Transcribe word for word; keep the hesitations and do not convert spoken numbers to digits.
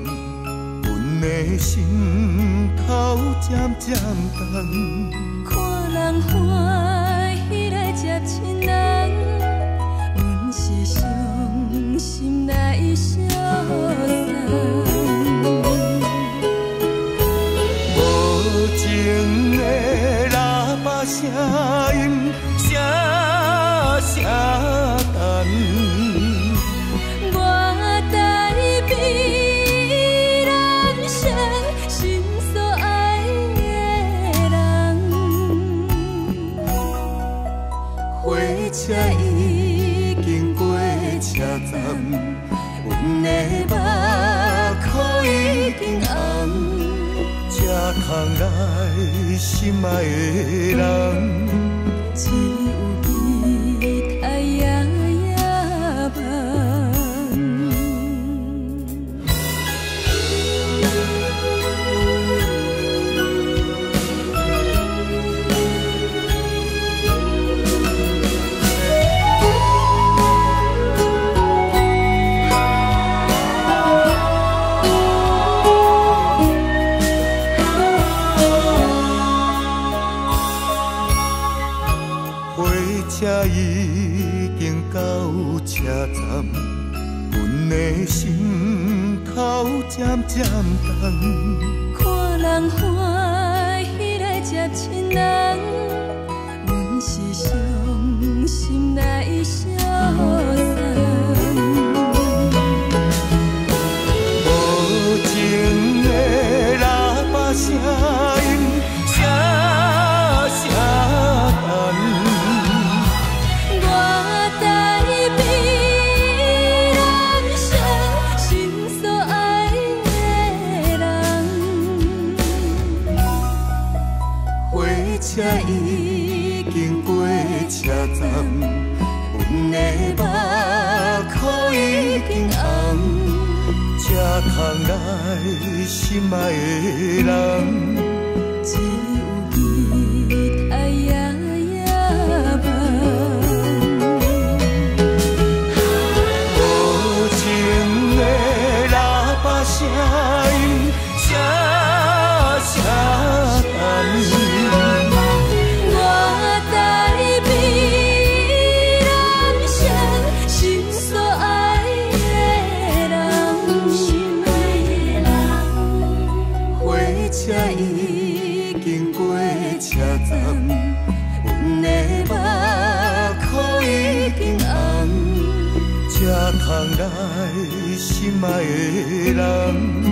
阮的心头渐渐重。 看人欢喜来接亲人，阮是伤心来相送。 无情的喇叭声音，声声等。 我代美人写心所爱的人， 火车已经过车站，阮的目眶已经红。才通来心爱的人， 只有期待夜夜梦。 车已经到车站，阮的心头渐渐重。 看人欢喜来接亲人，阮是伤心来相送。 无情的喇叭声音，声声等。车已经过车站，阮的目眶已经红，才通来心爱的人， 只有期待夜夜梦。 无情的喇叭声音，声声等。车已经过车站，阮的目眶已经红，才通来心爱的人。